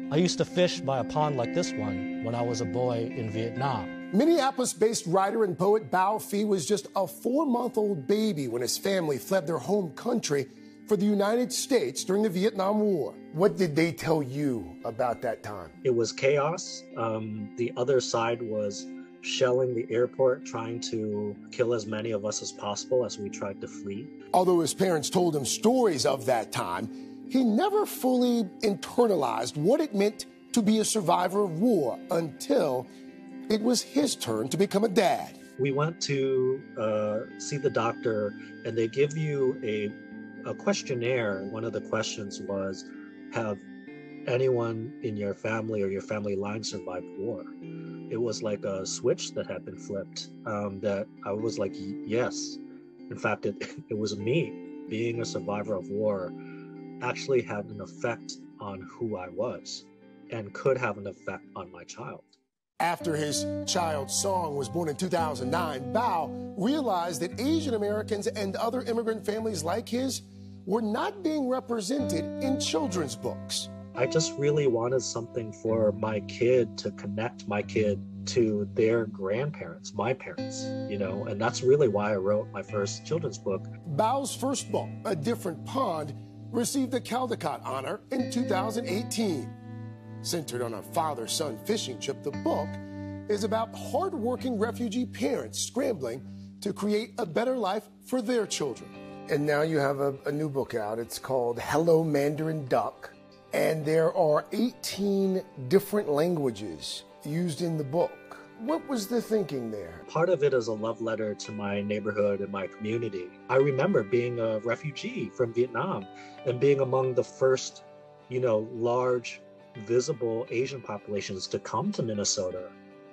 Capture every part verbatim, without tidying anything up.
I used to fish by a pond like this one when I was a boy in Vietnam. Minneapolis-based writer and poet Bao Phi was just a four-month-old baby when his family fled their home country for the United States during the Vietnam War. What did they tell you about that time? It was chaos. Um, the other side was shelling the airport, trying to kill as many of us as possible as we tried to flee. Although his parents told him stories of that time, he never fully internalized what it meant to be a survivor of war until it was his turn to become a dad. We went to uh, see the doctor, and they give you a, a questionnaire. One of the questions was, have anyone in your family or your family line survived war? It was like a switch that had been flipped, um, that I was like, yes. In fact, it, it was me. Being a survivor of war actually had an effect on who I was and could have an effect on my child. After his child's song was born in two thousand nine, Bao realized that Asian Americans and other immigrant families like his were not being represented in children's books. I just really wanted something for my kid to connect my kid to their grandparents, my parents, you know, and that's really why I wrote my first children's book. Bao's first book, A Different Pond, received the Caldecott honor in two thousand eighteen. Centered on a father-son fishing trip, the book is about hard-working refugee parents scrambling to create a better life for their children. And now you have a, a new book out. It's called Hello Mandarin Duck. And there are eighteen different languages used in the book. What was the thinking there? Part of it is a love letter to my neighborhood and my community. I remember being a refugee from Vietnam and being among the first, you know, large, visible Asian populations to come to Minnesota.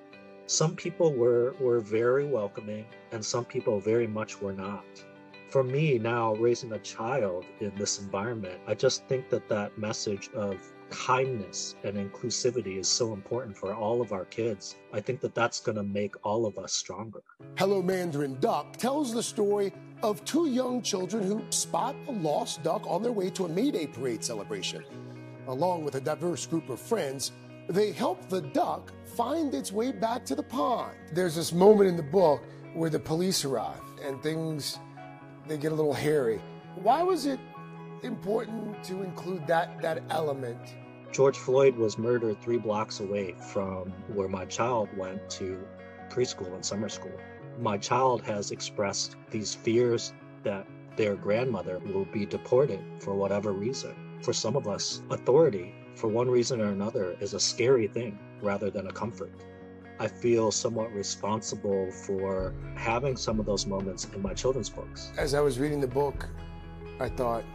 Some people were, were very welcoming, and some people very much were not. For me now, raising a child in this environment, I just think that that message of kindness and inclusivity is so important for all of our kids. I think that that's going to make all of us stronger. Hello Mandarin Duck tells the story of two young children who spot a lost duck on their way to a May Day parade celebration. Along with a diverse group of friends, they help the duck find its way back to the pond. There's this moment in the book where the police arrive and things, they get a little hairy. Why was it important to include that, that element? George Floyd was murdered three blocks away from where my child went to preschool and summer school. My child has expressed these fears that their grandmother will be deported for whatever reason. For some of us, authority, for one reason or another, is a scary thing rather than a comfort. I feel somewhat responsible for having some of those moments in my children's books. As I was reading the book, I thought,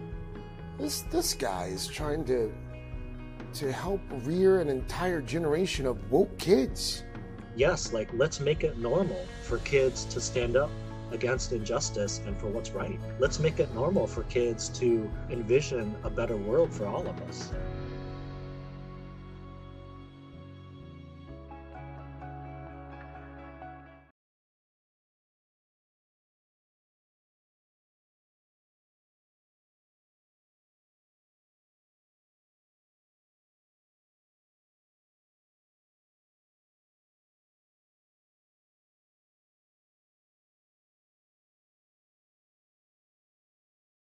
this, this guy is trying to, to help rear an entire generation of woke kids. Yes, like, let's make it normal for kids to stand up against injustice and for what's right. Let's make it normal for kids to envision a better world for all of us.